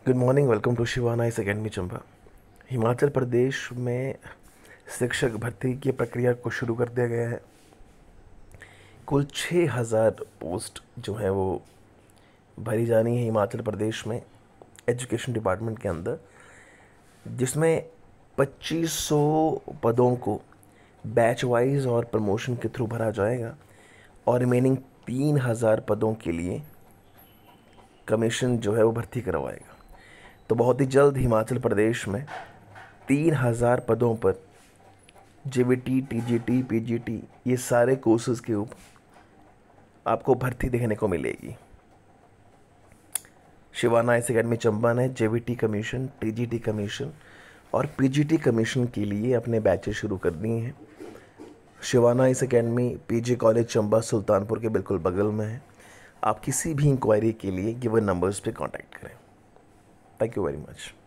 Good morning, welcome to Shivana इस academy Chamba. Himachal Pradesh में शिक्षक भर्ती की प्रक्रिया को शुरू कर दिया गया है। कुल 6,000 पोस्ट जो है वो भरी जानी है हिमाचल प्रदेश में एजुकेशन डिपार्टमेंट के अंदर, जिसमें 2500 पदों को बैच वाइज और प्रमोशन के थ्रू भरा जाएगा और रिमेनिंग 3,000 पदों के लिए कमीशन जो है वो भर्ती करवाएगा। तो बहुत ही जल्द हिमाचल प्रदेश में 3,000 पदों पर जेवीटी, टीजीटी, पीजीटी ये सारे कोर्सेज के ऊपर आपको भर्ती देखने को मिलेगी। शिवाना इस अकेडमी चंबा ने जेवीटी कमीशन, टीजीटी कमीशन और पीजीटी कमीशन के लिए अपने बैचेस शुरू कर दिए हैं। शिवाना इस academy PG college Chamba Sultanpur के बिल्कुल बगल में है। आप किसी भी इंक्वायरी के लिए गिवन नंबर्स पे कांटेक्ट करें। Thank you very much.